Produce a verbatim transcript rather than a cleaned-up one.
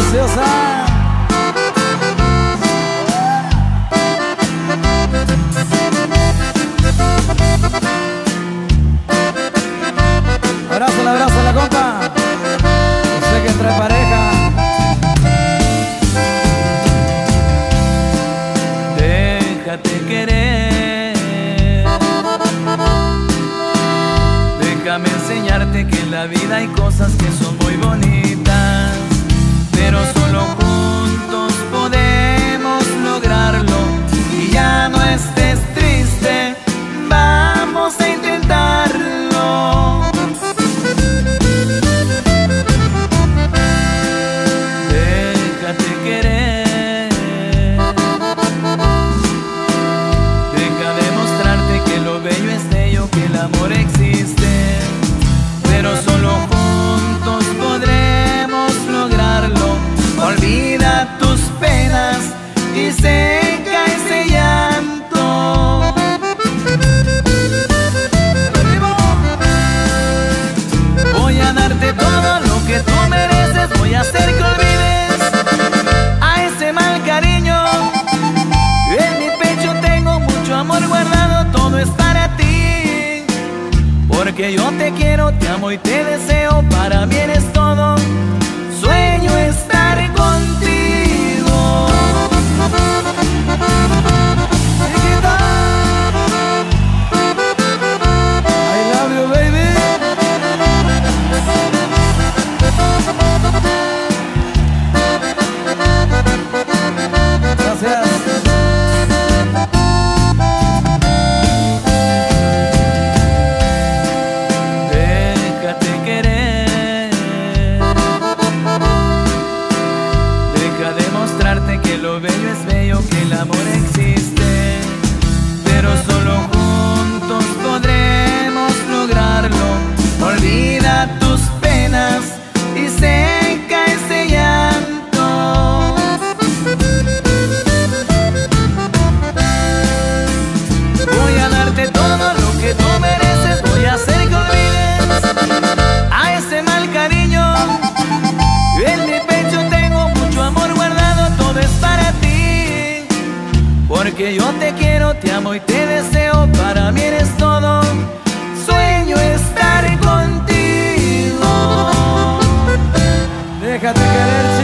preciosa. Abrazo, la abrazo, la compa. Sé que trae pareja. Déjate querer. Déjame enseñarte que en la vida hay cosas que son muy bonitas, pero solo juntos podemos lograrlo. Y ya no estés triste, vamos a intentarlo. Déjate querer. Deja demostrarte que lo bello es bello, que el amor existe, pero solo juntos podremos lograrlo. Olvida tus penas y seca ese llanto. Voy a darte todo lo que tú mereces. Voy a hacer que olvides a ese mal cariño. En mi pecho tengo mucho amor guardado, todo es para ti. Porque yo te quiero, te amo y te deseo, para mí eres todo. Sueño estar contigo. Chiquita, I love you, baby. Gracias. Déjate querer. Deja demostrarte que lo bello es bello, que el amor existe, pero solo juntos podremos lograrlo. Olvida tus penas y seca ese llanto. Voy a darte todo lo que tú mereces. Voy a hacer que olvides a ese mal cariño. En mi pecho tengo mucho amor guardado, todo es para ti. Porque yo te quiero, te amo y te deseo, para mí eres todo. Sueño estar contigo. Déjate querer.